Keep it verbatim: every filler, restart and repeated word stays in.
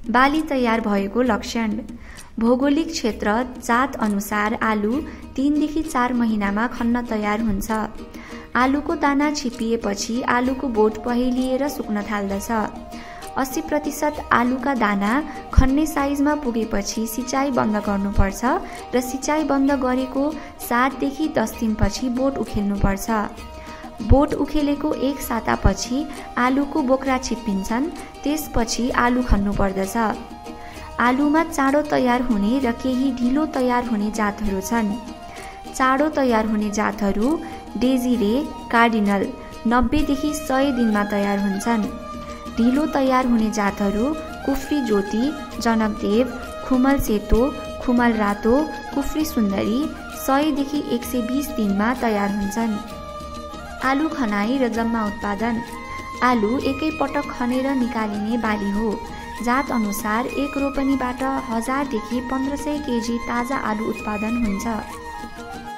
बाली तयार भएको लक्षण। भौगोलिक क्षेत्र जात अनुसार आलु तीनदेखि चार महिनामा खन्न तयार हुन्छ। आलुको दाना छिपिएपछि आलुको बोट पहेलिएर सुक्न थाल्दछ। अस्सी प्रतिशत आलुका दाना खन्ने साइजमा पुगेपछि सिँचाइ बन्द गर्नुपर्छ र सिँचाइ बन्द गरेको सातदेखि दस दिनपछि बोट उखेल्नुपर्छ। बोट उखेलेको एक सातापछि आलुको बोक्रा छिप्पिन्छन्, त्यसपछि आलु खन्नु पर्दछ। आलुमा चाँडो तयार हुने र केही ढिलो तयार हुने जातहरू छन्। चाँडो तयार हुने जातहरू डेजिरे, कार्डिनल नब्बेदेखि सय दिनमा तयार हुन्छन्। ढिलो तयार हुने जातहरू कुफ्री ज्योति, जनकदेव, खुमल सेतो, खुमल रातो, कुफ्री सुन्दरी सयदेखि एक सय बिस दिनमा तयार हुन्छन्। आलु खनाई र जम्मा उत्पादन। आलु एकै पटक खनेर निकालिने बाली हो। जात अनुसार एक रोपनीबाट हजारदेखि पन्ध्र सय केजी ताजा आलु उत्पादन हुन्छ।